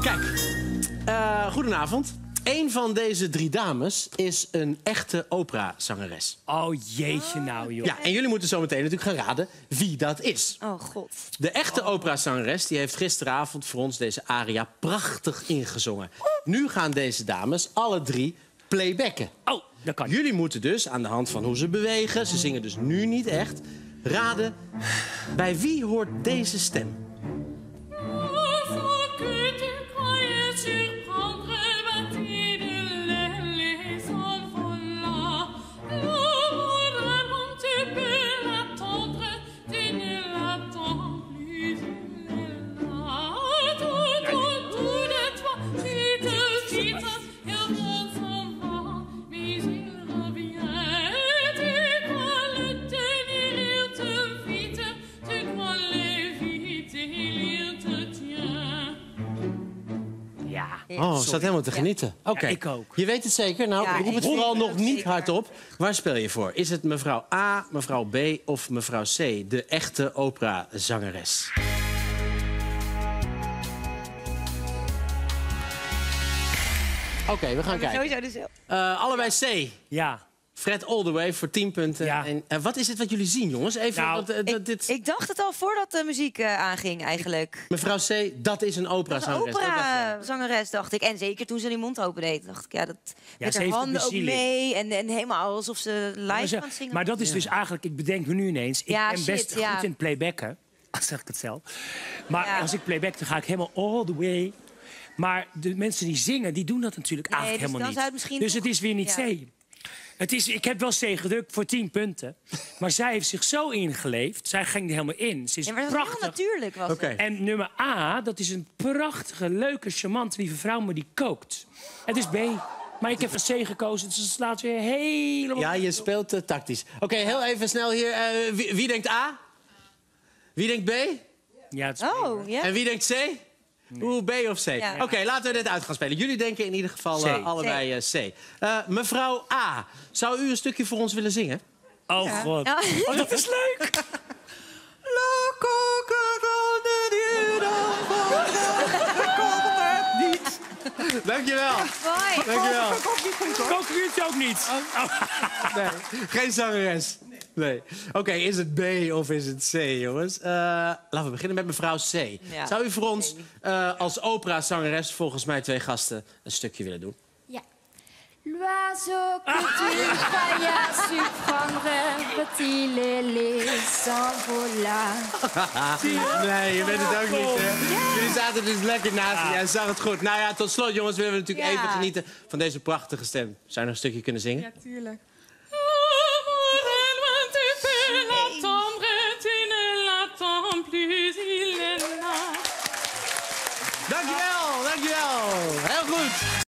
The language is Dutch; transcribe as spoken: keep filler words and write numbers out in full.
Kijk, uh, goedenavond. Eén van deze drie dames is een echte operazangeres. Oh jeetje nou, joh. Ja, en jullie moeten zo meteen natuurlijk gaan raden wie dat is. Oh god. De echte oh. operazangeres die heeft gisteravond voor ons deze aria prachtig ingezongen. Nu gaan deze dames alle drie playbacken. Oh, dat kan. Jullie moeten dus aan de hand van hoe ze bewegen, ze zingen dus nu niet echt, raden bij wie hoort deze stem. Oh, staat helemaal te genieten. Oké, okay. Ja, ik ook. Je weet het zeker? Nou, ja, roep het vooral nog niet zeker. hardop. Waar speel je voor? Is het mevrouw A, mevrouw B of mevrouw C? De echte operazangeres. Oké, okay, we gaan kijken. Sowieso dus... Uh, allebei C. Ja. Fred Oldaway voor tien punten. Ja. En, uh, wat is het wat jullie zien, jongens? Even, nou, want, uh, ik, dit... ik dacht het al voordat de muziek uh, aanging, eigenlijk. Mevrouw C, dat is een operazangeres. Een operazangeres, dacht ik. En zeker toen ze die mond opendeed, dacht ik, ja, dat ja, met haar handen ook mee. En, en helemaal alsof ze live maar ze, gaan zingen. Maar dat is dus eigenlijk, ik bedenk me nu ineens, ik ja, ben best shit, ja. goed in playbacken. Zeg ik het zelf. Maar ja. als ik playback, dan ga ik helemaal all the way. Maar de mensen die zingen, die doen dat natuurlijk nee, eigenlijk dus helemaal niet. niet. Dus toch... het is weer niet ja. C. Het is, ik heb wel C gedrukt voor tien punten. Maar zij heeft zich zo ingeleefd. Zij ging er helemaal in. Ze is ja, maar dat prachtig. heel natuurlijk was okay. En nummer A, dat is een prachtige, leuke, charmante, lieve vrouw, maar die kookt. Het is B. Maar ik heb voor C gekozen, dus het slaat weer helemaal... Ja, je speelt uh, tactisch. Oké, okay, heel even snel hier. Uh, wie, wie denkt A? Wie denkt B? Ja, het is oh, B. ja. En wie denkt C? Nee. Oeh, B of C? Ja. Oké, okay, laten we dit uit gaan spelen. Jullie denken in ieder geval uh, allebei uh, C. Uh, mevrouw A, zou u een stukje voor ons willen zingen? Oh, ja. God. Ja. Oh, dat is leuk! Niet. Dankjewel. Mooi. Dankjewel. Concurrentie ook niet. Oh. Nee, geen zangeres. Nee. Oké, okay, is het B of is het C, jongens? Uh, laten we beginnen met mevrouw C. Ja. Zou u voor ons uh, als operazangeres, volgens mij twee gasten, een stukje willen doen? Ja. L'oiseau que tu croyais surprendre, petit lélé s'envola. Nee, je weet het ook niet, hè? Ja. Jullie zaten dus lekker naast je. Jij zag het goed. Nou ja, tot slot, jongens, willen we natuurlijk ja. even genieten van deze prachtige stem. Zou je nog een stukje kunnen zingen? Ja, tuurlijk. Dankjewel, dankjewel. Heel goed.